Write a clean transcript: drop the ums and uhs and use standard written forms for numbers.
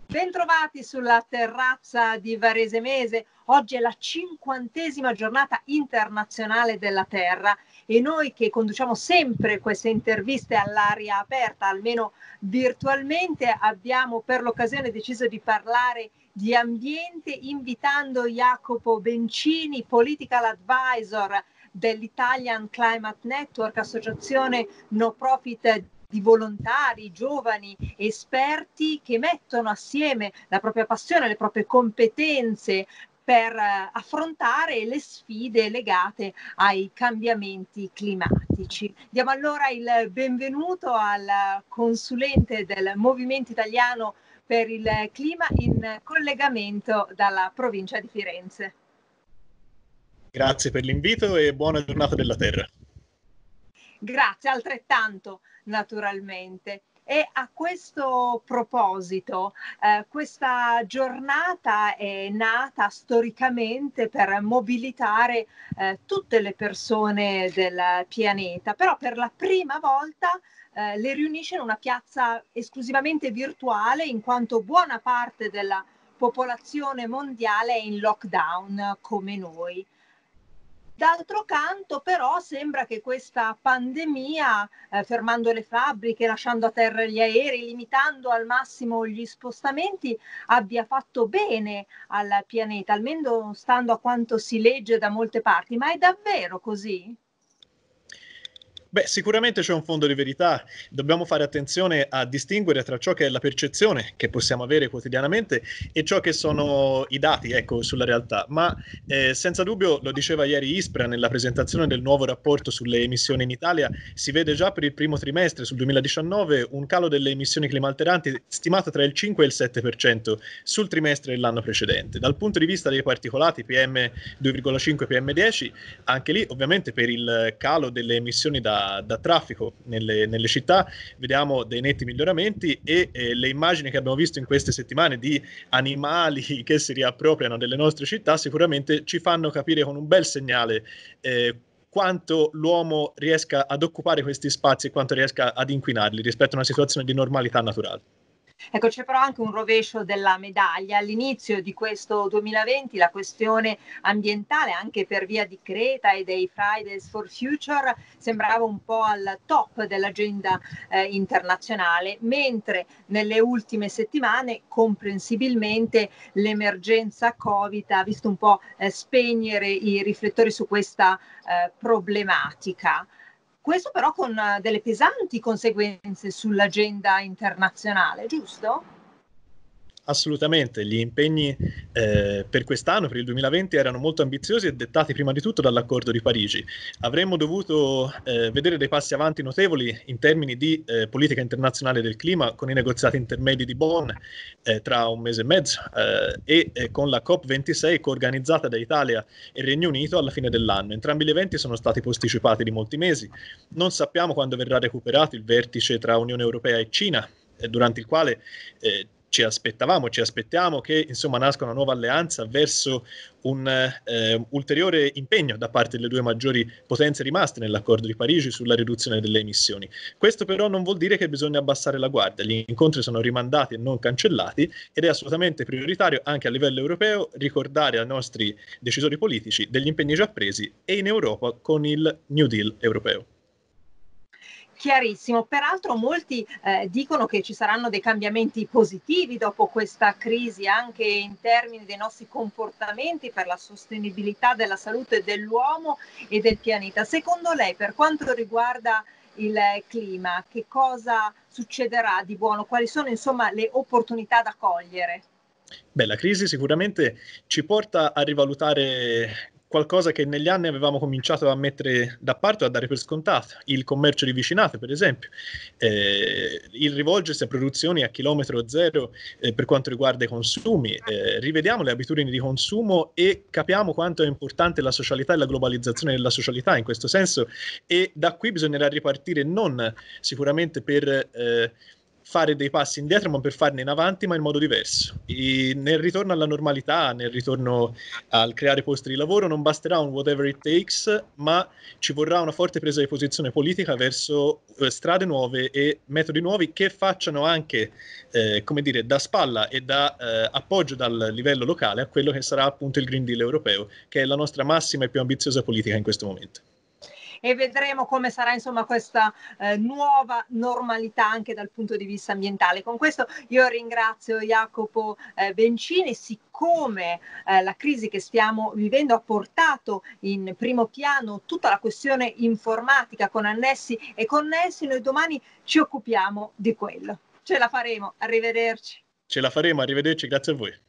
Bentrovati sulla terrazza di Varese Mese. Oggi è la 50ª giornata internazionale della Terra e noi che conduciamo sempre queste interviste all'aria aperta, almeno virtualmente, abbiamo per l'occasione deciso di parlare di ambiente invitando Jacopo Bencini, Political Advisor dell'Italian Climate Network, associazione no profit di volontari, giovani, esperti che mettono assieme la propria passione, le proprie competenze per affrontare le sfide legate ai cambiamenti climatici. Diamo allora il benvenuto al consulente del Movimento Italiano per il Clima in collegamento dalla provincia di Firenze. Grazie per l'invito e buona giornata della Terra. Grazie, altrettanto naturalmente. E a questo proposito, questa giornata è nata storicamente per mobilitare tutte le persone del pianeta, però per la prima volta le riunisce in una piazza esclusivamente virtuale, in quanto buona parte della popolazione mondiale è in lockdown come noi. D'altro canto però sembra che questa pandemia, fermando le fabbriche, lasciando a terra gli aerei, limitando al massimo gli spostamenti, abbia fatto bene al pianeta, almeno stando a quanto si legge da molte parti. Ma è davvero così? Beh, sicuramente c'è un fondo di verità. Dobbiamo fare attenzione a distinguere tra ciò che è la percezione che possiamo avere quotidianamente e ciò che sono i dati, ecco, sulla realtà. Ma senza dubbio, lo diceva ieri ISPRA nella presentazione del nuovo rapporto sulle emissioni in Italia, si vede già per il primo trimestre, sul 2019, un calo delle emissioni climalteranti stimato tra il 5 e il 7% sul trimestre dell'anno precedente. Dal punto di vista dei particolati PM2,5 e PM10, anche lì ovviamente per il calo delle emissioni da traffico nelle città vediamo dei netti miglioramenti e le immagini che abbiamo visto in queste settimane di animali che si riappropriano delle nostre città sicuramente ci fanno capire con un bel segnale quanto l'uomo riesca ad occupare questi spazi e quanto riesca ad inquinarli rispetto a una situazione di normalità naturale. Ecco, c'è però anche un rovescio della medaglia. All'inizio di questo 2020 la questione ambientale, anche per via di Creta e dei Fridays for Future, sembrava un po' al top dell'agenda internazionale, mentre nelle ultime settimane, comprensibilmente, l'emergenza Covid ha visto un po' spegnere i riflettori su questa problematica. Questo però con delle pesanti conseguenze sull'agenda internazionale, giusto? Assolutamente, gli impegni per quest'anno, per il 2020, erano molto ambiziosi e dettati prima di tutto dall'Accordo di Parigi. Avremmo dovuto vedere dei passi avanti notevoli in termini di politica internazionale del clima con i negoziati intermedi di Bonn tra un mese e mezzo e con la COP26 coorganizzata da Italia e Regno Unito alla fine dell'anno. Entrambi gli eventi sono stati posticipati di molti mesi. Non sappiamo quando verrà recuperato il vertice tra Unione Europea e Cina, durante il quale ci aspettiamo che insomma nasca una nuova alleanza verso un ulteriore impegno da parte delle due maggiori potenze rimaste nell'accordo di Parigi sulla riduzione delle emissioni. Questo però non vuol dire che bisogna abbassare la guardia, gli incontri sono rimandati e non cancellati ed è assolutamente prioritario anche a livello europeo ricordare ai nostri decisori politici degli impegni già presi e in Europa con il New Deal europeo. Chiarissimo, peraltro molti dicono che ci saranno dei cambiamenti positivi dopo questa crisi anche in termini dei nostri comportamenti per la sostenibilità della salute dell'uomo e del pianeta. Secondo lei, per quanto riguarda il clima, che cosa succederà di buono? Quali sono insomma le opportunità da cogliere? Beh, la crisi sicuramente ci porta a rivalutare qualcosa che negli anni avevamo cominciato a mettere da parte o a dare per scontato, il commercio di vicinato per esempio, il rivolgersi a produzioni a chilometro zero per quanto riguarda i consumi, rivediamo le abitudini di consumo e capiamo quanto è importante la socialità e la globalizzazione della socialità in questo senso e da qui bisognerà ripartire non sicuramente per fare dei passi indietro, ma per farne in avanti, ma in modo diverso. Nel ritorno alla normalità, nel ritorno al creare posti di lavoro, non basterà un whatever it takes, ma ci vorrà una forte presa di posizione politica verso strade nuove e metodi nuovi che facciano anche, come dire, da spalla e da appoggio dal livello locale a quello che sarà appunto il Green Deal europeo, che è la nostra massima e più ambiziosa politica in questo momento. E vedremo come sarà insomma questa nuova normalità anche dal punto di vista ambientale. Con questo io ringrazio Jacopo Bencini. Siccome la crisi che stiamo vivendo ha portato in primo piano tutta la questione informatica con annessi e connessi, noi domani ci occupiamo di quello. Ce la faremo, arrivederci. Ce la faremo, arrivederci, grazie a voi.